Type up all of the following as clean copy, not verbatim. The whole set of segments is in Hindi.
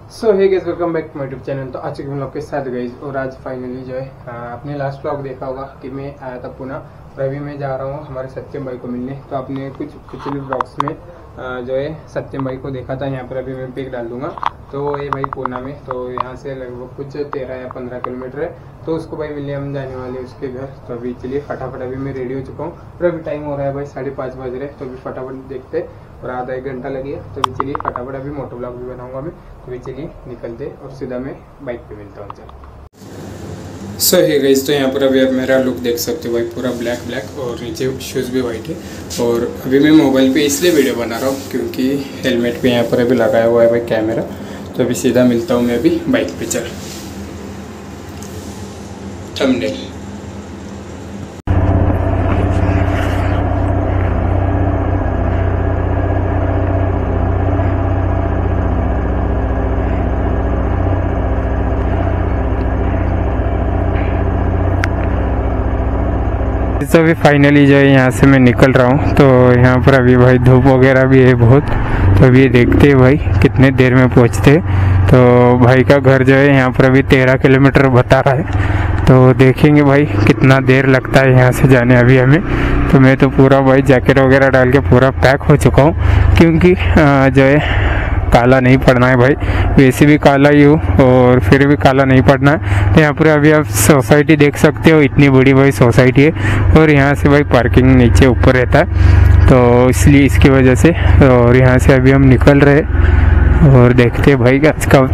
So hey guys, welcome back to my YouTube channel. तो आज के ब्लॉग के साथ गाइस, और आज फाइनली जो है आपने लास्ट ब्लॉग देखा होगा कि मैं आया था पुणे, और अभी मैं जा रहा हूँ हमारे सत्यम भाई को मिलने। तो आपने कुछ पिछले ब्लॉग्स में जो है सत्यम भाई को देखा था। यहाँ पर अभी मैं पिक डाल दूंगा। तो ये भाई पुणे में, तो यहाँ से लगभग कुछ 13 या 15 किलोमीटर है। तो उसको भाई मिलने हम जाने वाले उसके घर। तो अभी चलिए फटाफट, अभी मैं रेडी हो चुका हूँ और अभी टाइम हो रहा है भाई 5:30 बज रहे। तो अभी फटाफट देखते और आधा एक घंटा लगेगा। तो अभी चलिए फटाफट, अभी मोटो ब्लॉग भी बनाऊंगा मैं। तो अभी चलिए निकलते और सीधा मैं बाइक पे मिलता हूँ। चल सो हे गाइस, तो यहाँ पर अभी आप मेरा लुक देख सकते हो भाई, पूरा ब्लैक और नीचे शूज़ भी वाइट है। और अभी मैं मोबाइल पे इसलिए वीडियो बना रहा हूँ क्योंकि हेलमेट पे यहाँ पर अभी लगाया हुआ है भाई कैमरा। तो अभी सीधा मिलता हूँ मैं अभी बाइक पे। चल थंबनेल। तो अभी फाइनली जो है यहाँ से मैं निकल रहा हूँ। तो यहाँ पर अभी भाई धूप वगैरह भी है बहुत। तो अभी देखते हैं भाई कितने देर में पहुँचते। तो भाई का घर जो है यहाँ पर अभी 13 किलोमीटर बता रहा है। तो देखेंगे भाई कितना देर लगता है यहाँ से जाने अभी हमें। तो मैं तो पूरा भाई जैकेट वगैरह डाल के पूरा पैक हो चुका हूँ क्योंकि जो है काला नहीं पड़ना है भाई। वैसे भी काला ही हूँ और फिर भी काला नहीं पड़ना है। तो यहाँ पर अभी आप सोसाइटी देख सकते हो, इतनी बड़ी भाई सोसाइटी है। और यहाँ से भाई पार्किंग नीचे ऊपर रहता है, तो इसलिए इसकी वजह से। और यहाँ से अभी हम निकल रहे और देखते हैं भाई आज का।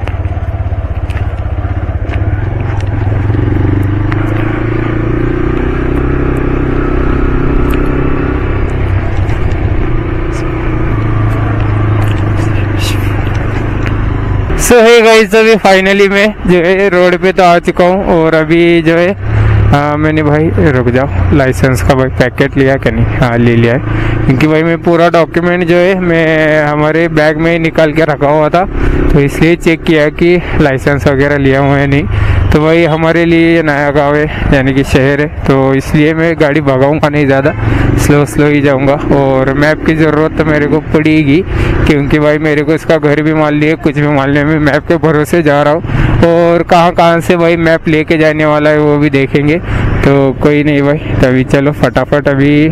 सो है गाइस, अभी फाइनली मैं जो है रोड पे तो आ चुका हूँ। और अभी जो है मैंने भाई रुक जाओ, लाइसेंस का भाई पैकेट लिया क्या नहीं? हाँ ले लिया है, क्योंकि भाई मैं पूरा डॉक्यूमेंट जो है मैं हमारे बैग में ही निकाल के रखा हुआ था। तो इसलिए चेक किया कि लाइसेंस वगैरह लिया हुआ है नहीं। तो भाई हमारे लिए नया गाँव है, यानी कि शहर है। तो इसलिए मैं गाड़ी भगाऊंगा नहीं, ज़्यादा स्लो ही जाऊंगा। और मैप की ज़रूरत तो मेरे को पड़ेगी क्योंकि भाई मेरे को इसका घर भी मान लिया, कुछ भी मान लिया। मैं मैप के भरोसे जा रहा हूँ और कहाँ से भाई मैप लेके जाने वाला है वो भी देखेंगे। तो कोई नहीं भाई, तभी चलो फटाफट अभी।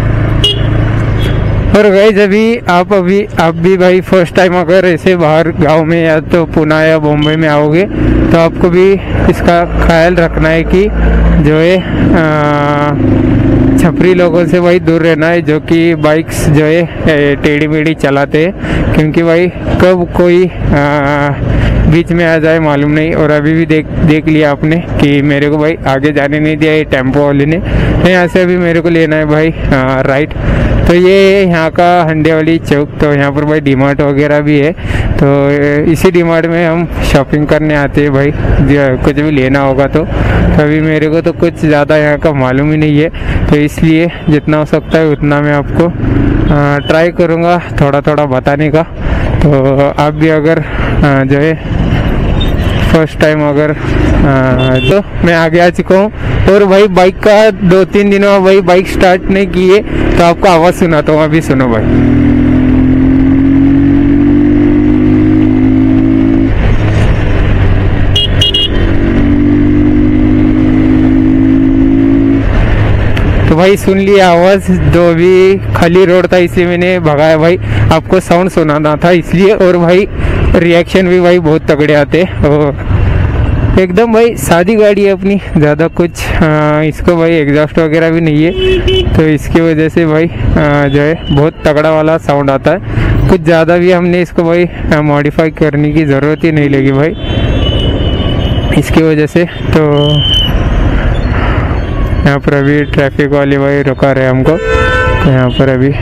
और गाइस आप भी भाई फर्स्ट टाइम अगर ऐसे बाहर गांव में या तो पुणे या बॉम्बे में आओगे तो आपको भी इसका ख्याल रखना है कि जो है छपरी लोगों से भाई दूर रहना है, जो कि बाइक्स जो है टेढ़ी मेढ़ी चलाते हैं। क्योंकि भाई कब कोई बीच में आ जाए मालूम नहीं। और अभी भी देख लिया आपने कि मेरे को भाई आगे जाने नहीं दिया ये टेम्पो वाले ने। तो यहाँ से अभी मेरे को लेना है भाई राइट। तो ये यहाँ का हंडे वाली चौक। तो यहाँ पर भाई डीमार्ट वगैरह भी है। तो इसी डीमार्ट में हम शॉपिंग करने आते हैं भाई, कुछ भी लेना होगा तो। अभी मेरे को तो कुछ ज़्यादा यहाँ का मालूम ही नहीं है। तो इसलिए जितना हो सकता है उतना मैं आपको ट्राई करूँगा थोड़ा बताने का। तो आप भी अगर जो है फर्स्ट टाइम अगर तो मैं आगे आ चुका हूँ। और भाई बाइक का 2-3 दिनों में भाई बाइक स्टार्ट नहीं की है, तो आपको आवाज़ सुनाता हूँ, अभी सुनो भाई। तो भाई सुन लिया आवाज़, जो भी खाली रोड था इसलिए मैंने भगाया भाई। आपको साउंड सुनाना था इसलिए। और भाई रिएक्शन भी भाई बहुत तगड़े आते। और एकदम भाई सादी गाड़ी है अपनी, ज़्यादा कुछ इसको भाई एग्जॉस्ट वगैरह भी नहीं है। तो इसकी वजह से भाई जो है बहुत तगड़ा वाला साउंड आता है। कुछ ज़्यादा भी हमने इसको भाई मॉडिफाई करने की ज़रूरत ही नहीं लगी भाई इसकी वजह से। तो यहाँ पर अभी ट्रैफिक वाले भाई रुका रहे हमको। तो यहाँ पर अभी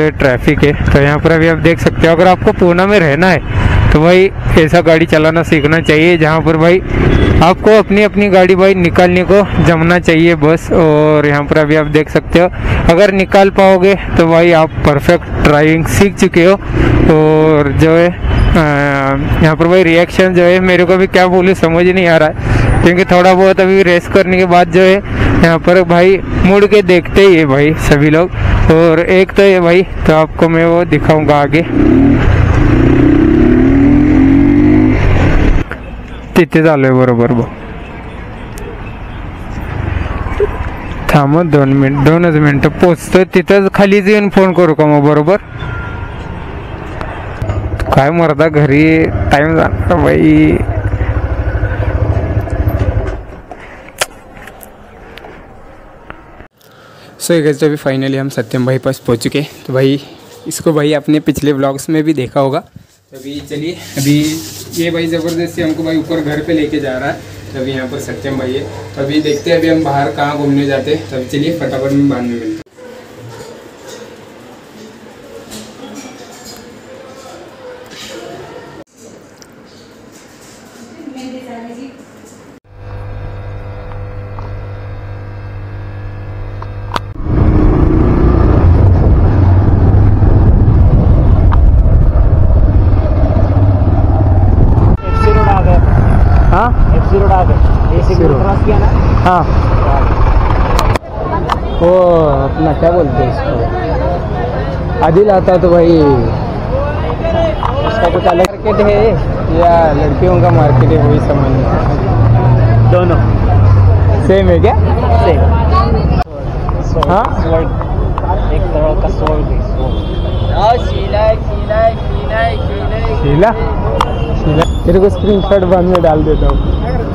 है ट्रैफिक है। तो यहाँ पर अभी आप देख सकते हो, अगर आपको पूना में रहना है तो भाई ऐसा गाड़ी चलाना सीखना चाहिए जहाँ पर भाई आपको अपनी अपनी गाड़ी भाई निकालने को जमना चाहिए बस। और यहाँ पर अभी आप देख सकते हो, अगर निकाल पाओगे तो भाई आप परफेक्ट ड्राइविंग सीख चुके हो। और जो है यहाँ पर भाई रिएक्शन जो है मेरे को भी क्या बोलूँ समझ नहीं आ रहा है, क्योंकि थोड़ा बहुत अभी रेस करने के बाद जो है यहाँ पर भाई मुड़ के देखते ही है भाई सभी लोग। और एक तो ये भाई, तो आपको मैं वो दिखाऊंगा आगे। तिथे चालू आहे बरोबर भाऊ, थांब 2 मिनिट, 2च मिनिटं पोचतोय तिथं, खालीच येऊन फोन करू का मग? बरोबर काय मरदा घरी टाइम जाणार भाई। सो गाइस अभी फाइनली हम सत्यम भाई पास पहुंच चुके हैं। तो भाई इसको भाई आपने पिछले व्लॉग्स में भी देखा होगा। तो अभी चलिए, अभी ये भाई ज़बरदस्ती हमको भाई ऊपर घर पे लेके जा रहा है। तो अभी यहाँ पर सत्यम भाई है, तो अभी देखते हैं अभी हम बाहर कहाँ घूमने जाते हैं। तो अभी चलिए फटाफट में बाद में मिलते हैं। हाँ वो अपना क्या बोलते हैं इसको, आदिल आता तो भाई उसका कुछ अलग मार्केट है या लड़कियों का मार्केट है, वही समझ नहीं। दोनों सेम है क्या? सेम। हाँ एक तरह का शीला तेरे को स्क्रीनशॉट बाद में डाल देता हूँ।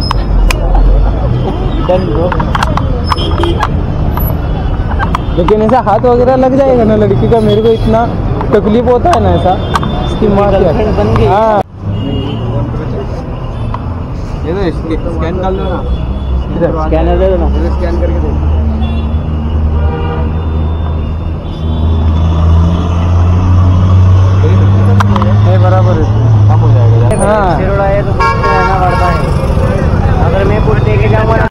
लेकिन ऐसा हाथ वगैरह लग जाएगा ना लड़की का? मेरे को इतना तकलीफ होता है ना ऐसा, इसकी माँ बन गई। हाँ ये तो स्कैन कर लो ना, स्कैनर दे दो ना, स्कैन करके दे। बराबर कम हो जाएगा। हाँ सिरोड़ा है तो रहना पड़ता है। अगर मैं पूरे देखे जाऊँगा ना,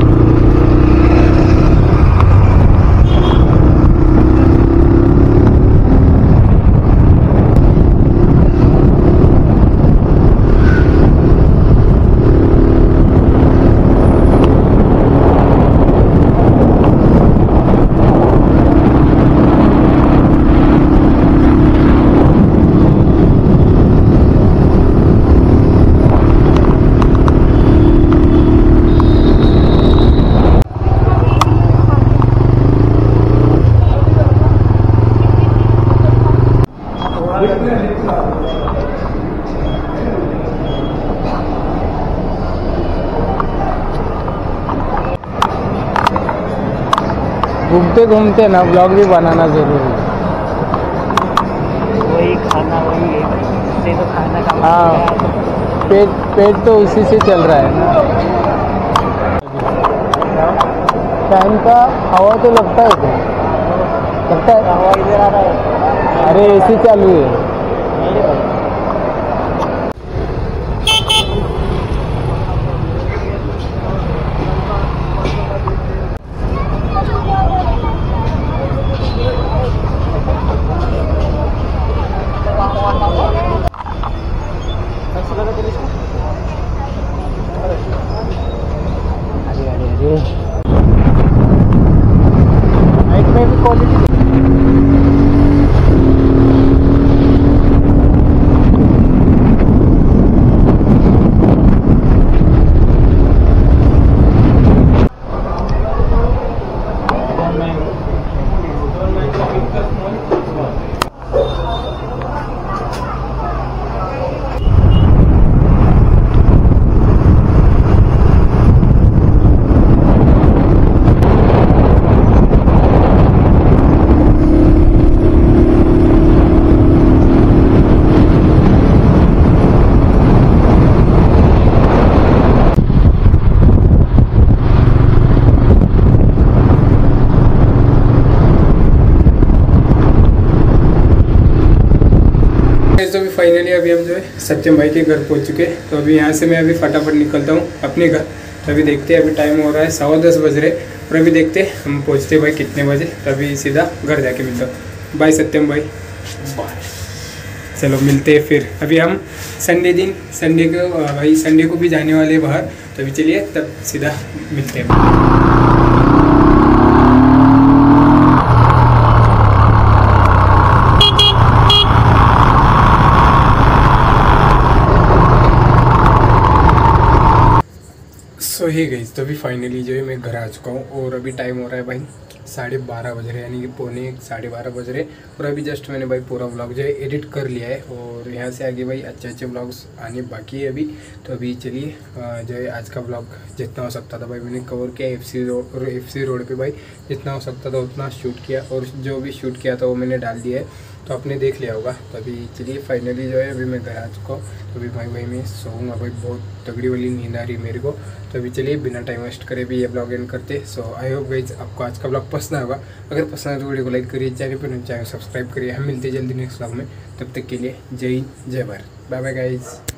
घूमते घूमते ना ब्लॉग भी बनाना जरूरी है। वही खाना वही है तो खाना का। हाँ पेट तो उसी से चल रहा है ना। फैन का हवा तो लगता है क्या? लगता है हवा इधर आ रहा है। अरे एसी चालू है। नाइट में भी क्वालिटी अभी हम जो है सत्यम भाई के घर पहुंच चुके हैं। तो अभी यहाँ से मैं अभी फटाफट निकलता हूँ अपने घर। तो अभी देखते हैं, अभी टाइम हो रहा है 10:15 बज रहे, और अभी देखते हैं हम पहुँचते भाई कितने बजे। तो अभी सीधा घर जाके मिलता हूँ। बाय सत्यम भाई, बाय। चलो मिलते हैं फिर। अभी हम संडे को भाई संडे को भी जाने वाले बाहर। तो अभी चलिए तब सीधा मिलते हैं। सो ही गई, तो अभी फाइनली जो है मैं घर आ चुका हूँ। और अभी टाइम हो रहा है भाई 12:30 बज रहे, यानी कि पौने 12:30 बज रहे। और अभी जस्ट मैंने भाई पूरा व्लॉग जो है एडिट कर लिया है, और यहाँ से आगे भाई अच्छे व्लॉग्स आने बाकी है अभी। तो अभी चलिए जो है आज का व्लॉग जितना हो सकता था भाई मैंने कवर किया। एफसी रोड पे भाई जितना हो सकता था उतना शूट किया, और जो भी शूट किया था वो मैंने डाल दिया है, तो आपने देख लिया होगा। तो अभी चलिए फाइनली जो है अभी मैं घर आ चुका हूँ। तो अभी भाई मैं सोऊंगा भाई, बहुत तगड़ी वाली नींद आ रही है मेरे को। तो अभी चलिए बिना टाइम वेस्ट करे भी ये ब्लॉग एंड करते। सो आई होप गाइस आपको आज का ब्लॉग पसंद होगा। अगर पसंद है तो वीडियो को लाइक करिए, चैनल पर चैनल सब्सक्राइब करिए। हम मिलते हैं जल्दी नेक्स्ट ब्लॉग में, तब तक के लिए जय हिंद, जय भारत, बाय बाय गाइस।